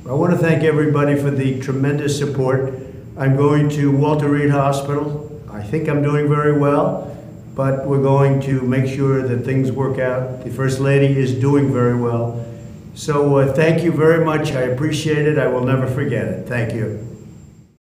I want to thank everybody for the tremendous support. I'm going to Walter Reed Hospital. I think I'm doing very well, but we're going to make sure that things work out. The First Lady is doing very well. So thank you very much. I appreciate it. I will never forget it. Thank you.